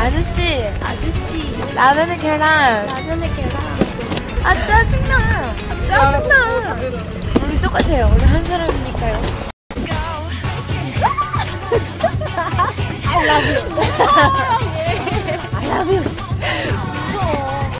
아저씨, 라면에 계란. 아, 짜증나. 우리 똑같아요. 우리 한 사람이니까요. I love you.